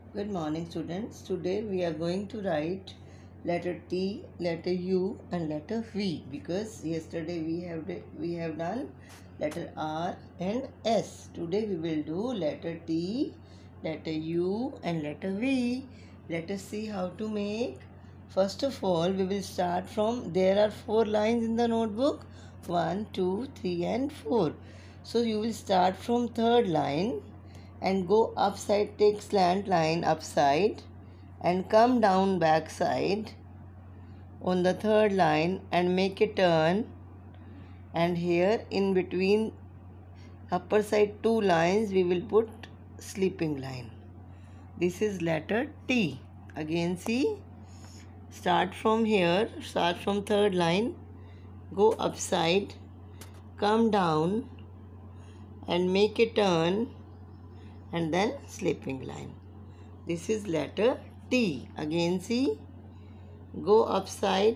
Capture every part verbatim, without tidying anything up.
Good morning, students. Today we are going to write letter T, letter U and letter V because yesterday we have we have done letter R and S. Today we will do letter T, letter U and letter V. Let us see how to make. First of all, we will start from, there are four lines in the notebook. One, two, three and four. So you will start from third line and go upside, take slant line upside and come down back side on the third line and make a turn, and here in between upper side two lines we will put sleeping line. This is letter T. Again see, start from here, start from third line, go upside, come down and make a turn and then sleeping line. This is letter T. Again see, go upside,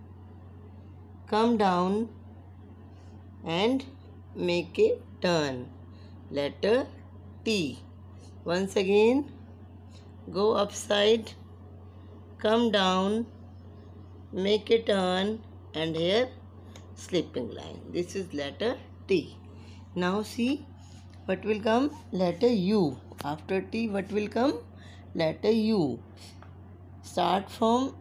come down and make a turn. Letter T. Once again, go upside, come down, make a turn and here sleeping line. This is letter T. Now see what will come? Letter U. After T, what will come? Letter U. Start from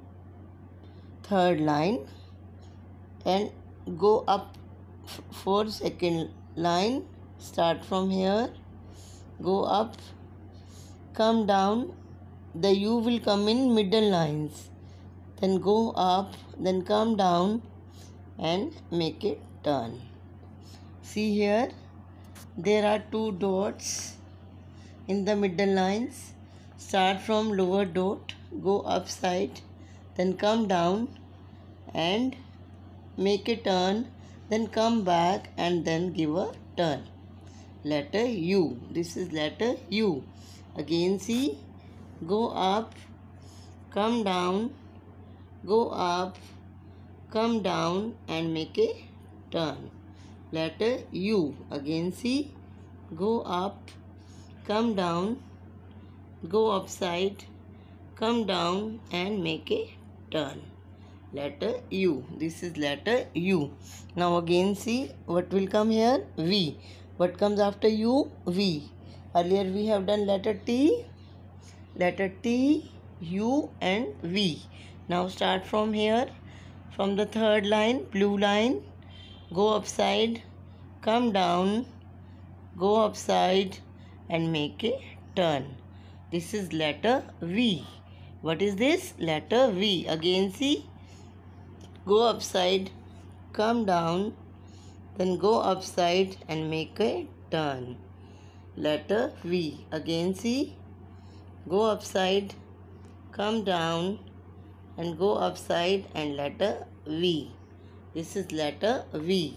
third line and go up for second line. Start from here, go up, come down. The U will come in middle lines. Then go up, then come down and make a turn. See here, there are two dots in the middle lines. Start from lower dot, go upside, then come down and make a turn, then come back and then give a turn. Letter U. This is letter U. Again see, go up, come down, go up, come down and make a turn. Letter U. Again see, go up, come down, go upside, come down and make a turn. Letter U. This is letter U. Now again see what will come here? V. What comes after U? V. Earlier we have done letter T, letter T, U and V. Now start from here, from the third line, blue line, go upside, come down, go upside and make a turn. This is letter V. What is this? Letter V. Again see, go upside, come down, then go upside and make a turn. Letter V. Again see, go upside, come down and go upside and letter V. This is letter V.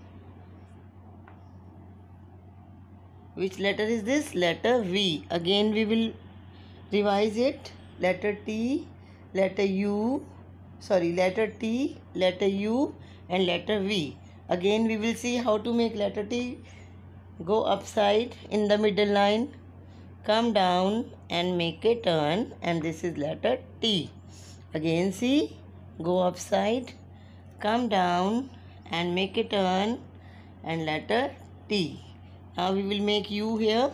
Which letter is this? Letter V. Again we will revise it. Letter T, letter U, sorry, letter T, letter U and letter V. Again we will see how to make letter T. Go upside in the middle line, come down and make a turn, and this is letter T. Again see, go upside, come down and make a turn and letter T. Now we will make U here.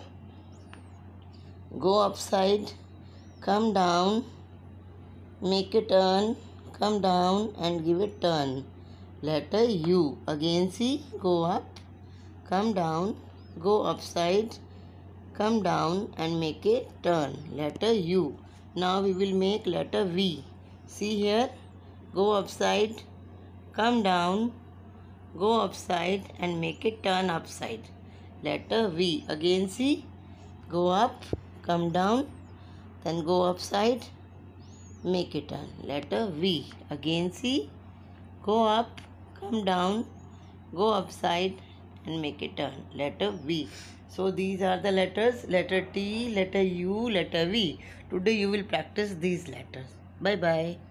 Go upside, come down, make a turn, come down and give a turn. Letter U. Again see, go up, come down, go upside, come down and make a turn. Letter U. Now we will make letter V. See here, go upside, come down, go upside and make a turn upside. Letter V. Again see, go up, come down, then go upside, make a turn. Letter V. Again see, go up, come down, go upside and make a turn. Letter V. So these are the letters, letter T, letter U, letter V. Today you will practice these letters. Bye bye.